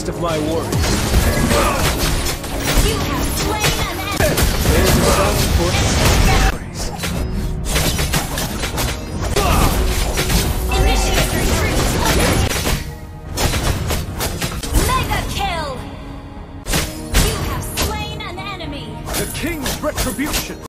last of my worries. You have slain an enemy. There's a song for stories. Initiate retreat. Mega kill. You have slain an enemy. The king's retribution.